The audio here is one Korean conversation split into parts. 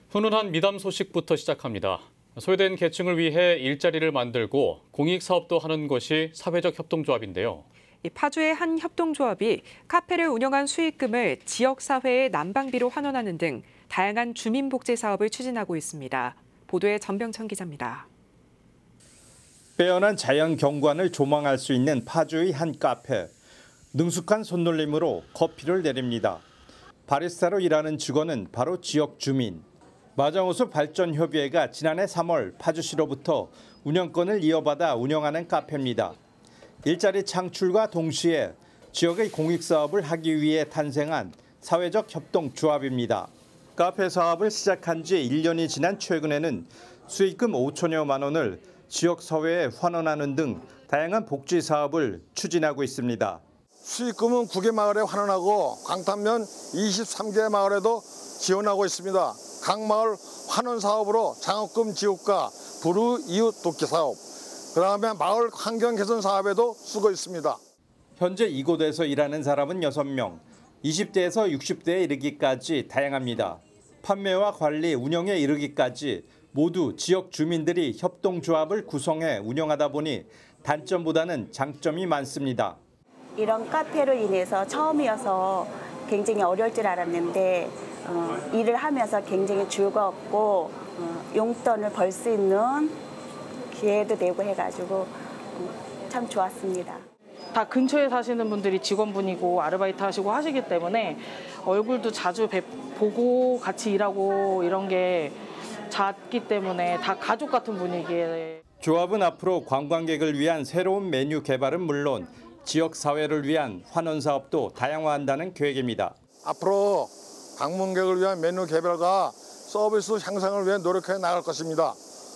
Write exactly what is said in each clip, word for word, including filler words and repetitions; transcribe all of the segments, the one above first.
훈훈한 미담 소식부터 시작합니다. 소외된 계층을 위해 일자리를 만들고 공익사업도 하는 것이 사회적 협동조합인데요. 파주의 한 협동조합이 카페를 운영한 수익금을 지역사회의 난방비로 환원하는 등 다양한 주민복지 사업을 추진하고 있습니다. 보도에 전병천 기자입니다. 빼어난 자연 경관을 조망할 수 있는 파주의 한 카페. 능숙한 손놀림으로 커피를 내립니다. 바리스타로 일하는 직원은 바로 지역 주민. 마장호수 발전협의회가 지난해 삼월 파주시로부터 운영권을 이어받아 운영하는 카페입니다. 일자리 창출과 동시에 지역의 공익사업을 하기 위해 탄생한 사회적 협동조합입니다. 카페 사업을 시작한 지 일 년이 지난 최근에는 수익금 오천여만 원을 지역사회에 환원하는 등 다양한 복지 사업을 추진하고 있습니다. 수익금은 구 개 마을에 환원하고 강탄면 이십삼 개 마을에도 지원하고 있습니다. 각 마을 환원 사업으로 장학금 지급과 불우 이웃 돕기 사업, 그다음에 마을 환경 개선 사업에도 쓰고 있습니다. 현재 이곳에서 일하는 사람은 여섯 명, 이십 대에서 육십 대에 이르기까지 다양합니다. 판매와 관리, 운영에 이르기까지 모두 지역 주민들이 협동조합을 구성해 운영하다 보니 단점보다는 장점이 많습니다. 이런 카페로 인해서 처음이어서 굉장히 어려울 줄 알았는데 어, 일을 하면서 굉장히 즐겁고 어, 용돈을 벌 수 있는 기회도 되고 해가지고 어, 참 좋았습니다. 다 근처에 사시는 분들이 직원분이고 아르바이트 하시고 하시기 때문에 얼굴도 자주 뵙, 보고 같이 일하고 이런 게 잦기 때문에 다 가족 같은 분위기에. 조합은 앞으로 관광객을 위한 새로운 메뉴 개발은 물론 지역사회를 위한 환원 사업도 다양화한다는 계획입니다. 앞으로 방문객을 위한 메뉴 개발과 서비스 향상을 위해 노력해 나갈 것입니다.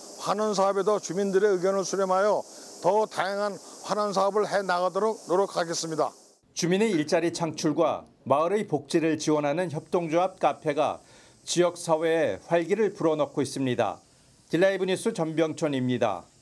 환원 사업에도 주민들의 의견을 수렴하여 더 다양한 환원 사업을 해 나가도록 노력하겠습니다. 주민의 일자리 창출과 마을의 복지를 지원하는 협동조합 카페가 지역사회에 활기를 불어넣고 있습니다. 딜라이브 뉴스 전병천입니다.